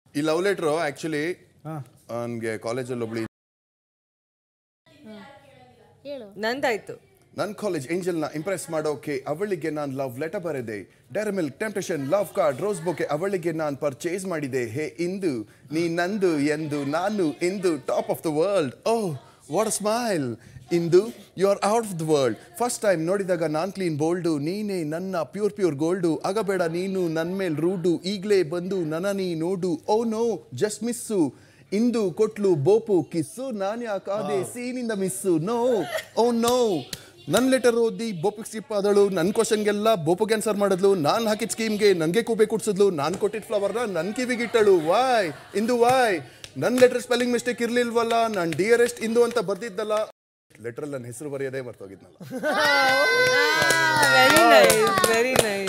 ಈ love letter actually ನನಗೆ ಕಾಲೇಜಲ್ಲಿ ಒಬ್ಳು ನಂದಾಯ್ತು. ನನ್ನ ಕಾಲೇಜ್ ಏಂಜಲ್ನ ಇಂಪ್ರೆಸ್ ಮಾಡೋಕೆ ಅವಳಿಗೆ ನಾನು ಲವ್ ಲೆಟರ್ ಬರೆದೆ. Dairy Milk, Temptation, love card, rose bouquet ಅವಳಿಗೆ ನಾನು ಪರ್ಚೇಸ್ ಮಾಡಿದೆ. ಹೇ ಇಂದು ನೀ ನಂದು ಎಂದು ನಾನು ಇಂದು top of the world. Oh what a smile. Indu you are out of the world. First time ನೋಡಿದಾಗ ನಾನು ಕ್ಲೀನ್ ಬೋಲ್ಡು. ನೀನೇ ನನ್ನ ಪ್ಯೂರ್ ಗೋಲ್ಡು. ಆಗಬೇಡ ನೀನು ನನ್ನ ಮೇಲೆ ರೂಡು. ಈಗಲೇ ಬಂದು ನನ್ನ ನೀ ನೋಡು. Oh no just miss. Indu ಕೊಟ್ಲು ಬೋಪು ಕಿಸ್ಸು. ನಾನು ಯಾಕಾದೆ ಸೀನಿಂದ ಮಿಸ್ಸು. No oh no. ನನ್ನ ಲೆಟರ್ ಓದಿ ಬೋಪಿಗೆ ಸ್ಕಿಪ್ ಆದಳು. ನನ್ನ ಕ್ವಶನ್ಗೆಲ್ಲ ಬೋಪಿಗೆ ಆನ್ಸರ್ ಮಾಡಿದ್ಲು. ನಾನು ಹಾಕಿದ ಸ್ಕೀಮ್ಗೆ ನನಗೆ ಕೂಬೆ ಕುಡ್ಸಿದ್ಲು. ನಾನು ಕೊಟ್ಟಿದ್ದ ಫ್ಲವರ್ನ ನನ್ನ ಕಿವಿಗಿಟ್ಟಳು. Why Indu why. ನನ್ನ ಲೆಟರ್ ಸ್ಪೆಲ್ಲಿಂಗ್ ಮಿಸ್ಟೇಕ್ ಇರಲಿಲ್ವಲ್ಲ. ನಾನು ಡಿಯರೆಸ್ಟ್ ಇಂದು ಅಂತ ಬರ್ದಿದ್ದಲ್ಲ. ಲೆಟ್ರಲ್ಲಿ ನನ್ನ ಹೆಸರು ಬರೆಯೋದೇ ಮರ್ತೋಗಿದ್ನಲ್ಲ. Very nice, very nice.